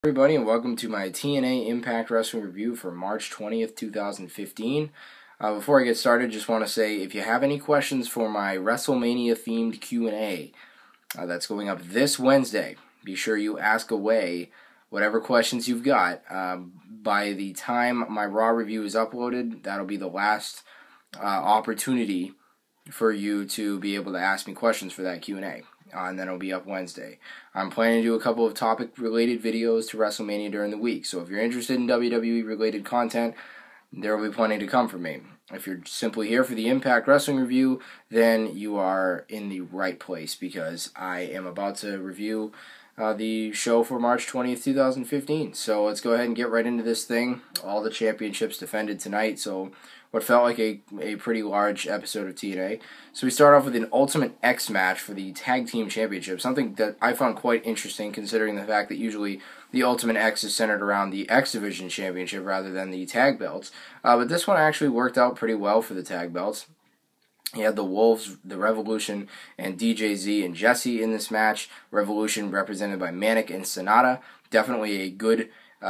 Everybody, and welcome to my TNA Impact Wrestling review for March 20th, 2015. Before I get started, just want to say if you have any questions for my WrestleMania themed Q&A that's going up this Wednesday, be sure you ask away whatever questions you've got. By the time my Raw review is uploaded, that'll be the last opportunity for you to be able to ask me questions for that Q&A. And then it'll be up Wednesday. I'm planning to do a couple of topic-related videos to WrestleMania during the week. So if you're interested in WWE-related content, there will be plenty to come from me. If you're simply here for the Impact Wrestling review, then you are in the right place because I am about to review the show for March 20th, 2015. So let's go ahead and get right into this thing. All the championships defended tonight, so what felt like a pretty large episode of TNA. So we start off with an Ultimate X match for the Tag Team Championship, something that I found quite interesting considering the fact that usually the Ultimate X is centered around the X Division Championship rather than the tag belts. But this one actually worked out pretty well for the tag belts. You had the Wolves, the Revolution, and DJZ and Jesse in this match. Revolution represented by Manic and Sonata. Definitely a good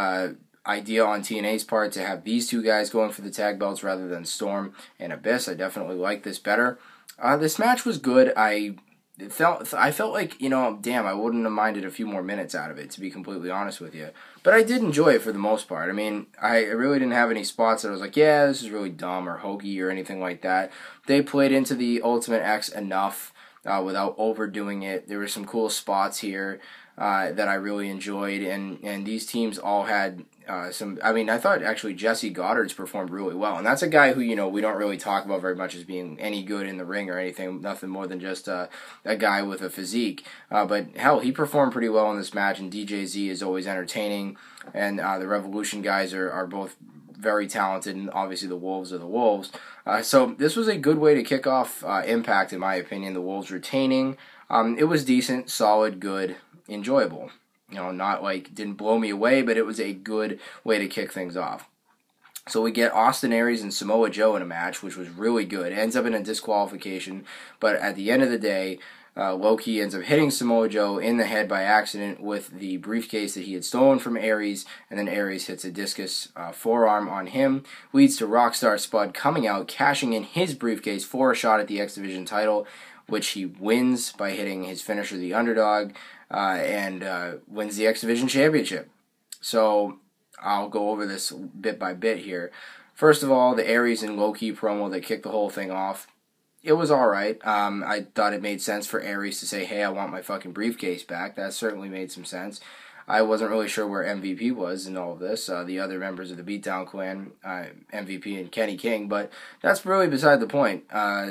idea on TNA's part to have these two guys going for the tag belts rather than Storm and Abyss. I definitely like this better. This match was good. I felt like, damn, I wouldn't have minded a few more minutes out of it, to be completely honest with you. But I did enjoy it for the most part. I mean, I really didn't have any spots that I was like, yeah, this is really dumb or hokey or anything like that. They played into the Ultimate X enough without overdoing it. There were some cool spots here that I really enjoyed, and these teams all had I thought actually Jesse Goddard's performed really well, and that's a guy who, we don't really talk about very much as being any good in the ring or anything, nothing more than just a guy with a physique, but hell, he performed pretty well in this match, and DJZ is always entertaining, and the Revolution guys are both very talented, and obviously the Wolves are the Wolves. So this was a good way to kick off Impact, in my opinion. The Wolves retaining. It was decent, solid, good, enjoyable. Not like didn't blow me away, but it was a good way to kick things off. So we get Austin Aries and Samoa Joe in a match, which was really good. It ends up in a disqualification, but at the end of the day, Low-Ki ends up hitting Samoa Joe in the head by accident with the briefcase that he had stolen from Aries, and then Aries hits a discus forearm on him, leads to Rockstar Spud coming out, cashing in his briefcase for a shot at the X Division title, which he wins by hitting his finisher, the Underdog, and wins the X Division Championship. So I'll go over this bit by bit here. First of all, the Aries and Low-Ki promo that kicked the whole thing off. It was alright. I thought it made sense for Aries to say, hey, I want my fucking briefcase back. That certainly made some sense. I wasn't really sure where MVP was in all of this, the other members of the Beatdown Clan, MVP and Kenny King, but that's really beside the point.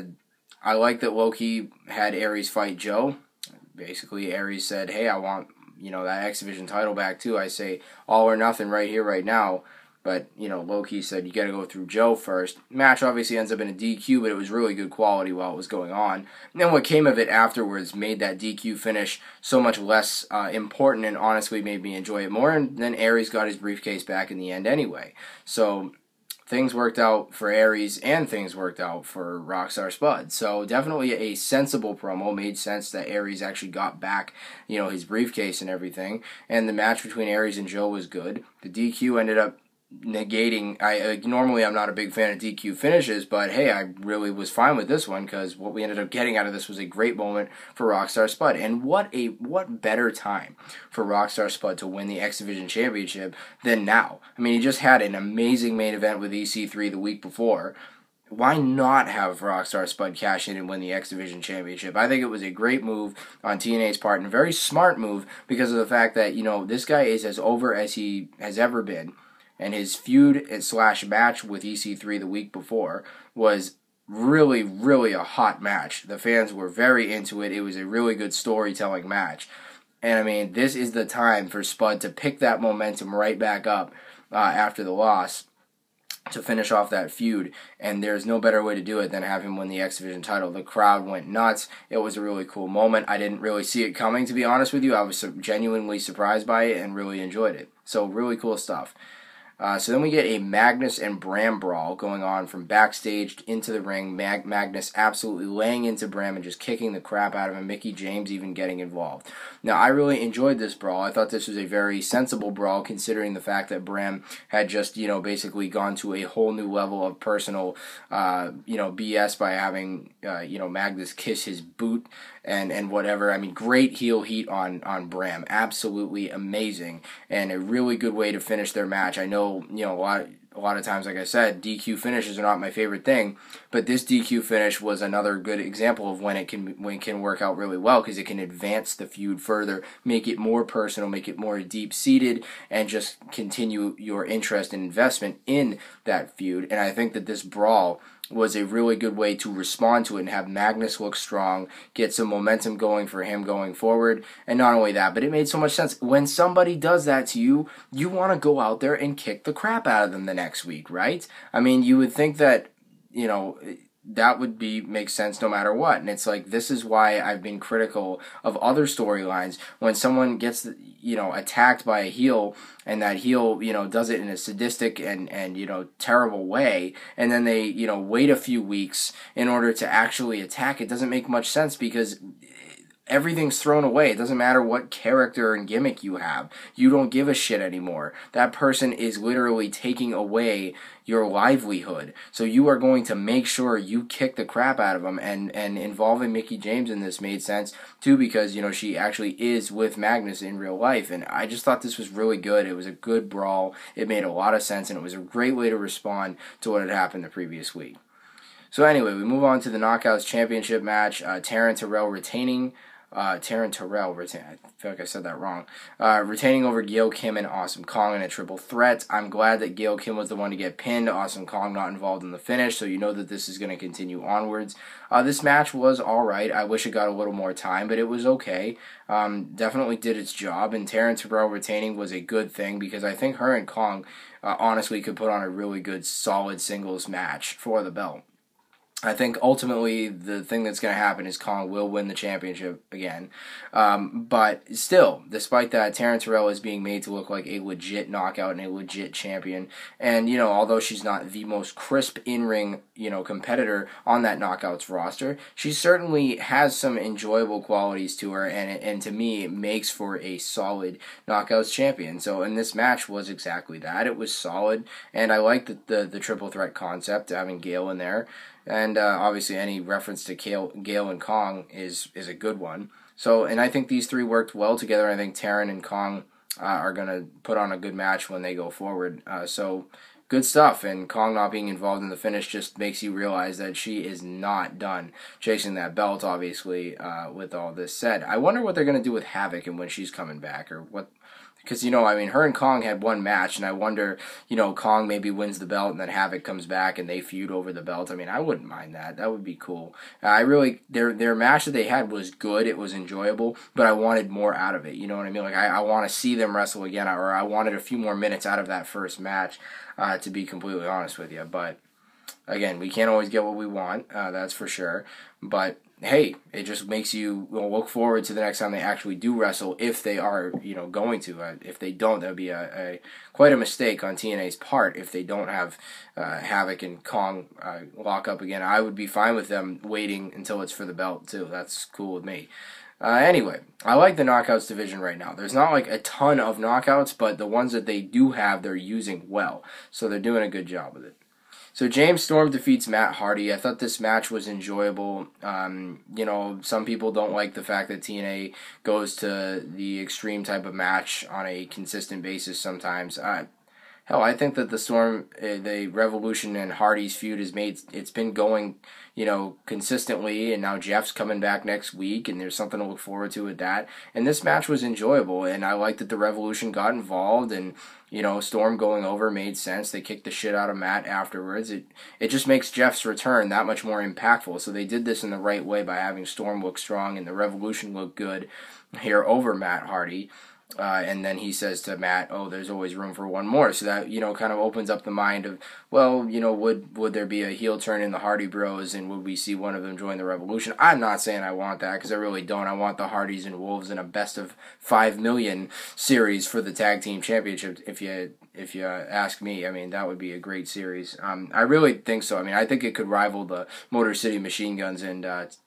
I like that Low-Ki had Aries fight Joe. Basically, Aries said, hey, I want, that X Division title back too. I say all or nothing right here, right now. But, Low-Ki said, you got to go through Joe first. Match obviously ends up in a DQ, but it was really good quality while it was going on. And then what came of it afterwards made that DQ finish so much less important and honestly made me enjoy it more. And then Aries got his briefcase back in the end anyway. So things worked out for Aries and things worked out for Rockstar Spud. So definitely a sensible promo. Made sense that Aries actually got back, his briefcase and everything. And the match between Aries and Joe was good. The DQ ended up negating. Normally I'm not a big fan of DQ finishes, but hey, I really was fine with this one because what we ended up getting out of this was a great moment for Rockstar Spud. And what better time for Rockstar Spud to win the X Division Championship than now? I mean, he just had an amazing main event with EC3 the week before. Why not have Rockstar Spud cash in and win the X Division Championship? I think it was a great move on TNA's part and a very smart move because of the fact that, this guy is as over as he has ever been. And his feud / match with EC3 the week before was really, really a hot match. The fans were very into it. It was a really good storytelling match. And, I mean, this is the time for Spud to pick that momentum right back up after the loss to finish off that feud. And there's no better way to do it than have him win the X Division title. The crowd went nuts. It was a really cool moment. I didn't really see it coming, to be honest with you. I was genuinely surprised by it and really enjoyed it. So, really cool stuff. So then we get a Magnus and Bram brawl going on from backstage into the ring. Magnus absolutely laying into Bram and just kicking the crap out of him. Mickie James even getting involved. Now, I really enjoyed this brawl. I thought this was a very sensible brawl considering the fact that Bram had just, basically gone to a whole new level of personal, BS by having, Magnus kiss his boot and whatever. I mean, great heel heat on Bram. Absolutely amazing. And a really good way to finish their match. I know, a lot of times, like I said, DQ finishes are not my favorite thing, but this DQ finish was another good example of when it can work out really well because it can advance the feud further, make it more personal, make it more deep-seated, and just continue your interest and investment in that feud. And I think that this brawl was a really good way to respond to it and have Magnus look strong, get some momentum going for him going forward. And not only that, but it made so much sense. When somebody does that to you, you want to go out there and kick the crap out of them the next week, right? I mean, you would think that, that would make sense no matter what. And it's like, this is why I've been critical of other storylines. When someone gets, attacked by a heel, and that heel, does it in a sadistic and terrible way, and then they, wait a few weeks in order to actually attack, it doesn't make much sense because everything's thrown away. It doesn't matter what character and gimmick you have. You don't give a shit anymore. That person is literally taking away your livelihood. So you are going to make sure you kick the crap out of them, and involving Mickie James in this made sense too because, she actually is with Magnus in real life, and I just thought this was really good. It was a good brawl. It made a lot of sense, and it was a great way to respond to what had happened the previous week. So anyway, we move on to the Knockouts Championship match. Taryn Terrell retaining. I feel like I said that wrong. Retaining over Gail Kim and Awesome Kong in a triple threat. I'm glad that Gail Kim was the one to get pinned. Awesome Kong not involved in the finish, so you know that this is going to continue onwards. This match was alright. I wish it got a little more time, but it was okay. Definitely did its job, and Taryn Terrell retaining was a good thing because I think her and Kong honestly could put on a really good, solid singles match for the belt. I think ultimately the thing that's going to happen is Kong will win the championship again. But still, despite that, Taryn Terrell is being made to look like a legit knockout and a legit champion. And, although she's not the most crisp in-ring, competitor on that Knockouts roster, she certainly has some enjoyable qualities to her, and to me, it makes for a solid Knockouts champion. So, and this match was exactly that. It was solid, and I like the triple threat concept, having Gail in there. And obviously any reference to Gail and Kong is a good one. So, and I think these three worked well together. I think Taryn and Kong are going to put on a good match when they go forward. So, good stuff. And Kong not being involved in the finish just makes you realize that she is not done chasing that belt, obviously, with all this said. I wonder what they're going to do with Havoc and when she's coming back, or what. Because, her and Kong had one match, and I wonder, Kong maybe wins the belt, and then Havoc comes back, and they feud over the belt. I mean, I wouldn't mind that. That would be cool. Their match that they had was good. It was enjoyable, but I wanted more out of it. You know what I mean? Like, I want to see them wrestle again, or I wanted a few more minutes out of that first match, to be completely honest with you. But, again, we can't always get what we want, that's for sure. But hey, it just makes you look forward to the next time they actually do wrestle, if they are, going to. If they don't, that would be quite a mistake on TNA's part if they don't have Havoc and Kong lock up again. I would be fine with them waiting until it's for the belt, too. That's cool with me. Anyway, I like the Knockouts division right now. There's not like a ton of knockouts, but the ones that they do have, they're using well. So they're doing a good job with it. So James Storm defeats Matt Hardy. I thought this match was enjoyable. Some people don't like the fact that TNA goes to the extreme type of match on a consistent basis sometimes. Hell, I think that the Storm, the Revolution and Hardy's feud it's been going, consistently, and now Jeff's coming back next week, and there's something to look forward to with that. And this match was enjoyable, and I like that the Revolution got involved, and, Storm going over made sense. They kicked the shit out of Matt afterwards. It just makes Jeff's return that much more impactful. So they did this in the right way by having Storm look strong and the Revolution look good here over Matt Hardy. And then he says to Matt, oh, there's always room for one more. So that, kind of opens up the mind of, well, would there be a heel turn in the Hardy Bros, and would we see one of them join the Revolution? I'm not saying I want that, because I really don't. I want the Hardys and Wolves in a best of 5 million series for the Tag Team Championship, if if you ask me. I mean, that would be a great series. I really think so. I mean, I think it could rival the Motor City Machine Guns and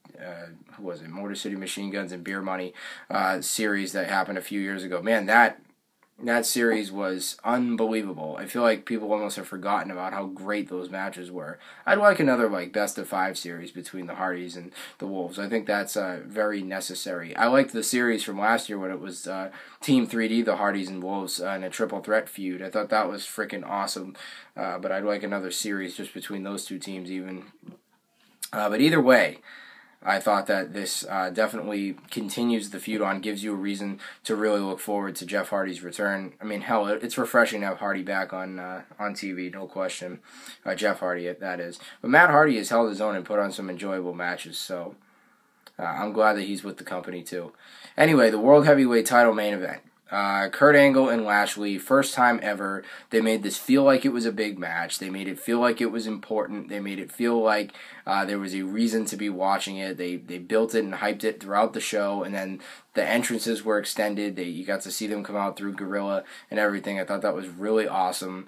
who was it? Motor City Machine Guns and Beer Money series that happened a few years ago. Man, that series was unbelievable. I feel like people almost have forgotten about how great those matches were. I'd like another best of 5 series between the Hardys and the Wolves. I think that's very necessary. I liked the series from last year when it was Team 3D, the Hardys and Wolves, in a triple threat feud. I thought that was freaking awesome. But I'd like another series just between those two teams even. But either way, I thought that this definitely continues the feud on, gives you a reason to really look forward to Jeff Hardy's return. I mean, hell, it's refreshing to have Hardy back on TV, no question. Jeff Hardy, that is. But Matt Hardy has held his own and put on some enjoyable matches, so I'm glad that he's with the company, too. Anyway, the World Heavyweight title main event. Kurt Angle and Lashley, first time ever. They made this feel like it was a big match. They made it feel like it was important. They made it feel like there was a reason to be watching it. They built it and hyped it throughout the show, and then the entrances were extended. You got to see them come out through Gorilla and everything. I thought that was really awesome.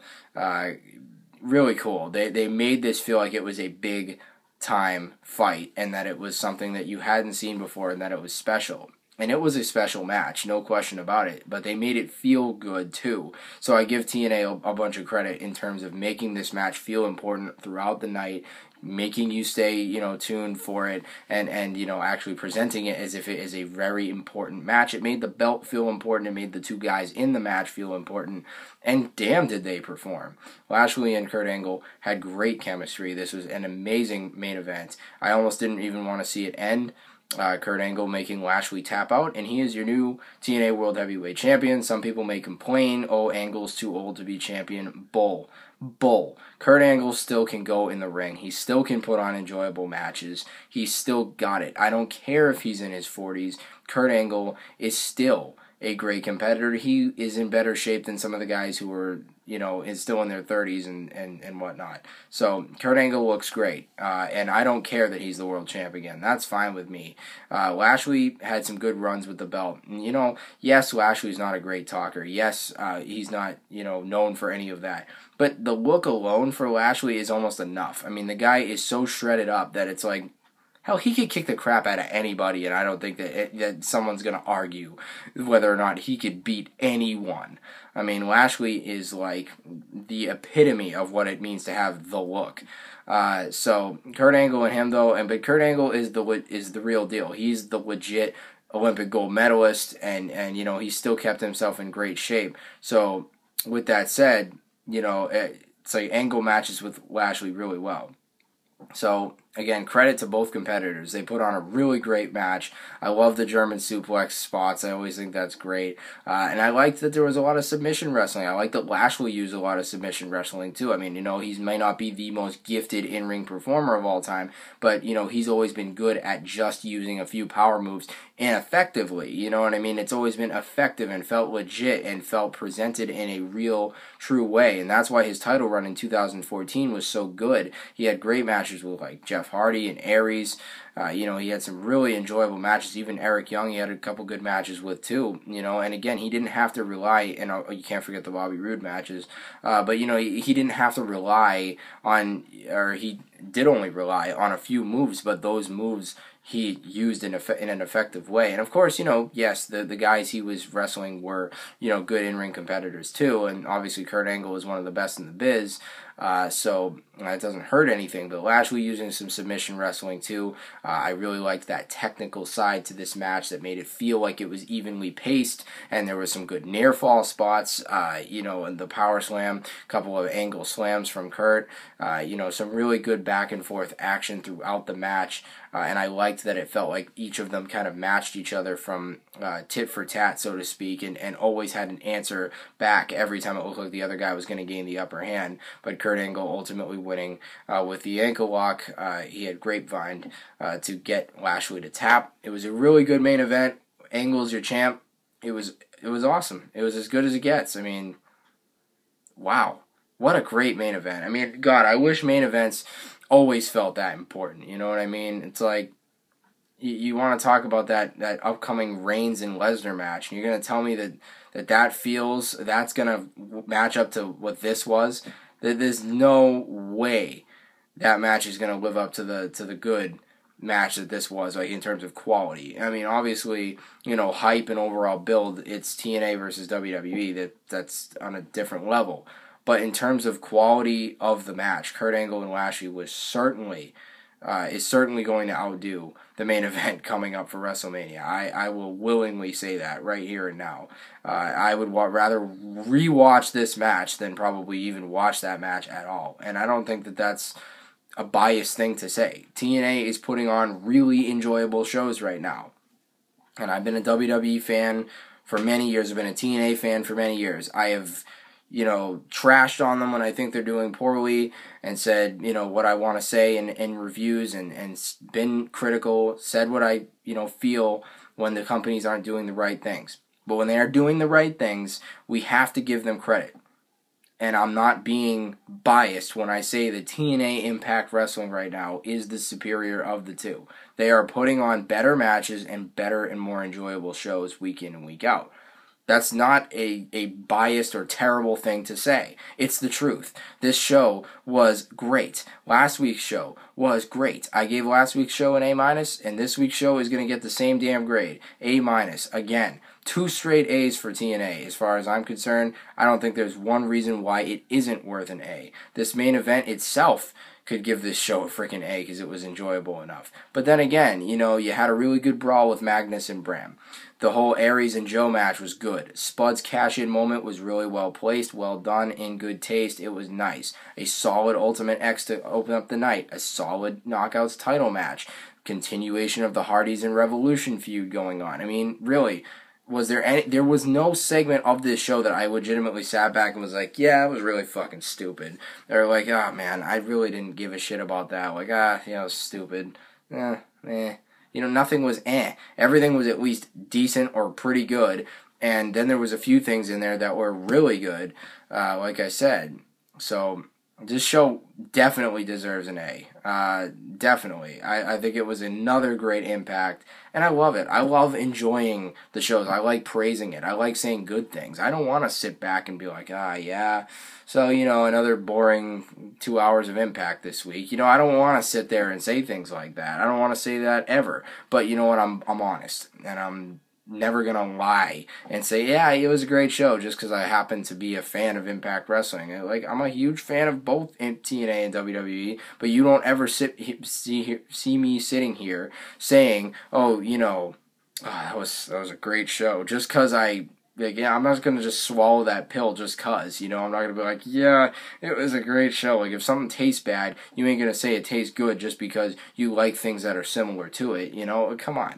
Really cool. They made this feel like it was a big time fight and that it was something that you hadn't seen before and that it was special. And it was a special match, no question about it. But they made it feel good, too. So I give TNA a bunch of credit in terms of making this match feel important throughout the night, making you stay, tuned for it, and actually presenting it as if it is a very important match. It made the belt feel important. It made the two guys in the match feel important. And damn did they perform. Lashley and Kurt Angle had great chemistry. This was an amazing main event. I almost didn't even want to see it end. Kurt Angle making Lashley tap out, and he is your new TNA World Heavyweight Champion. Some people may complain, oh, Angle's too old to be champion. Bull. Kurt Angle still can go in the ring. He still can put on enjoyable matches. He's still got it. I don't care if he's in his 40s. Kurt Angle is still a great competitor. He is in better shape than some of the guys who are, is still in their 30s and whatnot. So Kurt Angle looks great, and I don't care that he's the world champ again. That's fine with me. Lashley had some good runs with the belt. And, yes, Lashley's not a great talker. Yes, he's not, known for any of that. But the look alone for Lashley is almost enough. I mean, the guy is so shredded up that it's like, hell, he could kick the crap out of anybody, and I don't think that someone's going to argue whether or not he could beat anyone. I mean, Lashley is like the epitome of what it means to have the look. So Kurt Angle and him, though, but Kurt Angle is the real deal. He's the legit Olympic gold medalist, and he still kept himself in great shape. So with that said, it's like Angle matches with Lashley really well. So, again, credit to both competitors. They put on a really great match. I love the German suplex spots. I always think that's great. And I liked that there was a lot of submission wrestling. I like that Lashley used a lot of submission wrestling, too. I mean, he may not be the most gifted in-ring performer of all time, but, he's always been good at just using a few power moves and effectively. You know what I mean? It's always been effective and felt legit and felt presented in a real, true way. And that's why his title run in 2014 was so good. He had great matches with, Jeff Hardy and Aries. He had some really enjoyable matches. Even Eric Young, he had a couple good matches with, too. And again, he didn't have to rely, and you can't forget the Bobby Roode matches, but, he didn't have to rely on, or he did only rely on a few moves, but those moves he used in an effective way. And of course, yes, the guys he was wrestling were, good in-ring competitors too. And obviously Kurt Angle is one of the best in the biz. So it doesn't hurt anything. But Lashley using some submission wrestling too. I really liked that technical side to this match that made it feel like it was evenly paced. And there was some good near fall spots, and the power slam, a couple of angle slams from Kurt. Some really good back and forth action throughout the match. And I liked that it felt like each of them kind of matched each other from tit for tat, so to speak, and always had an answer back every time it looked like the other guy was going to gain the upper hand. But Kurt Angle ultimately winning with the ankle lock. He had Grapevine to get Lashley to tap. It was a really good main event. Angle's your champ. It was awesome. It was as good as it gets. I mean, wow. What a great main event. I mean, God, I wish main events always felt that important. You know what I mean? It's like, you want to talk about that upcoming Reigns and Lesnar match, and you're going to tell me that that's going to match up to what this was, there's no way that match is going to live up to the good match that this was, like in terms of quality. I mean, obviously, hype and overall build, it's TNA versus WWE. That's on a different level. But in terms of quality of the match, Kurt Angle and Lashley was certainly going to outdo the main event coming up for WrestleMania. I will willingly say that right here and now. I would rather rewatch this match than probably even watch that match at all. And I don't think that that's a biased thing to say. TNA is putting on really enjoyable shows right now. And I've been a WWE fan for many years. I've been a TNA fan for many years. I have, trashed on them when I think they're doing poorly and said, what I want to say in reviews and been critical, said what I, feel when the companies aren't doing the right things. But when they are doing the right things, we have to give them credit. And I'm not being biased when I say that TNA Impact Wrestling right now is the superior of the two. They are putting on better matches and better and more enjoyable shows week in and week out. That's not a biased or terrible thing to say. It's the truth. This show was great. Last week's show was great. I gave last week's show an A-, and this week's show is going to get the same damn grade. A-. Again, 2 straight A's for TNA. As far as I'm concerned, I don't think there's one reason why it isn't worth an A. This main event itself could give this show a freaking A because it was enjoyable enough. But then again, you had a really good brawl with Magnus and Bram. The whole Aries and Joe match was good. Spud's cash-in moment was really well placed, well done, in good taste. It was nice. A solid Ultimate X to open up the night. A solid Knockouts title match. Continuation of the Hardys and Revolution feud going on. I mean, really, there was no segment of this show that I legitimately sat back and was like, yeah, it was really fucking stupid. Or like, oh man, I really didn't give a shit about that. Like, stupid. Nothing was Everything was at least decent or pretty good. And then there was a few things in there that were really good, like I said. So this show definitely deserves an A. Definitely. I think it was another great Impact, and I love it. I love enjoying the shows. I like praising it. I like saying good things. I don't want to sit back and be like, yeah, so, another boring 2 hours of Impact this week. I don't want to sit there and say things like that. I don't want to say that ever. But you know what? I'm honest, and I'm never gonna lie and say, yeah, it was a great show just because I happen to be a fan of Impact Wrestling. Like, I'm a huge fan of both TNA and WWE, but you don't ever see me sitting here saying, that was a great show just because I'm not going to just swallow that pill just because, I'm not going to be like, yeah, it was a great show. Like, if something tastes bad, you ain't going to say it tastes good just because you like things that are similar to it, Come on.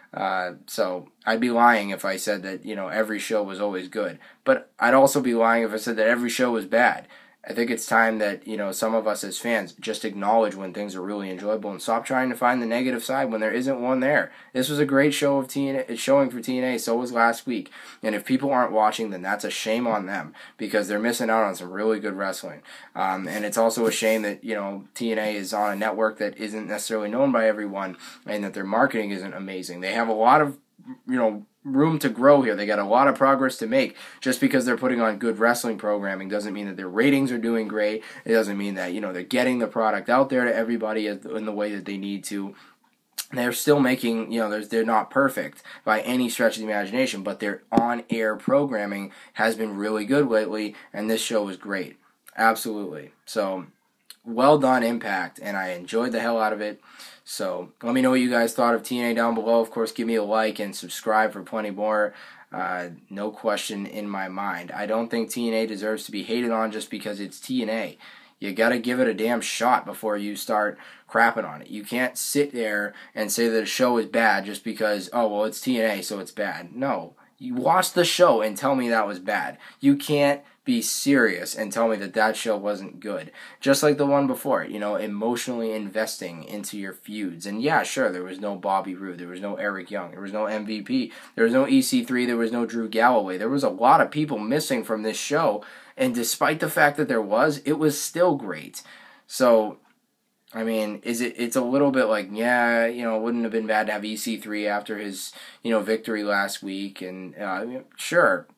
So I'd be lying if I said that, every show was always good. But I'd also be lying if I said that every show was bad. I think it's time that, some of us as fans just acknowledge when things are really enjoyable and stop trying to find the negative side when there isn't one there. This was a great show of TNA, showing for TNA, so was last week. And if people aren't watching, then that's a shame on them because they're missing out on some really good wrestling. And it's also a shame that, TNA is on a network that isn't necessarily known by everyone and that their marketing isn't amazing. They have a lot of, room to grow here. They got a lot of progress to make. Just because they're putting on good wrestling programming doesn't mean that their ratings are doing great. It doesn't mean that, they're getting the product out there to everybody in the way that they need to. They're still making, they're not perfect by any stretch of the imagination, but their on-air programming has been really good lately, and this show was great. Absolutely. So, well done, Impact, and I enjoyed the hell out of it. So, let me know what you guys thought of TNA down below. Of course, give me a like and subscribe for plenty more. No question in my mind. I don't think TNA deserves to be hated on just because it's TNA. You gotta give it a damn shot before you start crapping on it. You can't sit there and say that a show is bad just because, it's TNA, so it's bad. No. You watch the show and tell me that was bad. You can't be serious and tell me that show wasn't good. Just like the one before, emotionally investing into your feuds. And yeah, sure, there was no Bobby Roode, there was no Eric Young, there was no MVP, there was no EC3, there was no Drew Galloway. There was a lot of people missing from this show, and despite the fact that there was, it was still great. So, I mean, it's a little bit like, yeah, it wouldn't have been bad to have EC3 after his, victory last week, and sure,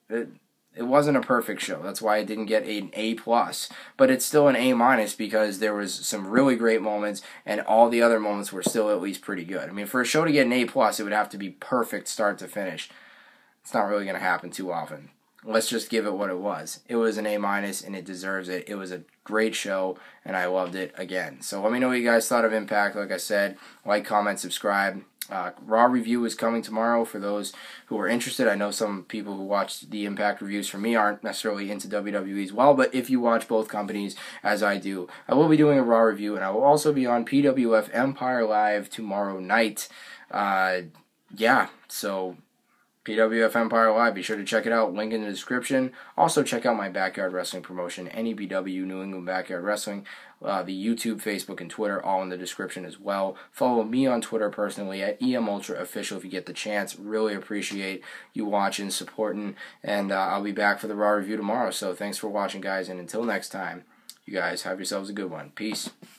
it wasn't a perfect show. That's why it didn't get an A+. But it's still an A- because there was some really great moments, and all the other moments were still at least pretty good. I mean, for a show to get an A+, it would have to be perfect start to finish. It's not really going to happen too often. Let's just give it what it was. It was an A-, and it deserves it. It was a great show, and I loved it again. So let me know what you guys thought of Impact. Like I said, like, comment, subscribe. Raw review is coming tomorrow for those who are interested. I know some people who watch the Impact reviews from me aren't necessarily into WWE as well, but if you watch both companies, as I do, I will be doing a Raw review, and I will also be on PWF Empire Live tomorrow night. Yeah, so PWF Empire Live, be sure to check it out, link in the description. Also check out my Backyard Wrestling promotion, NEBW, New England Backyard Wrestling, the YouTube, Facebook, and Twitter, all in the description as well. Follow me on Twitter personally at EMUltraOfficial if you get the chance. Really appreciate you watching, supporting, and I'll be back for the Raw review tomorrow. So thanks for watching, guys, and until next time, you guys have yourselves a good one. Peace.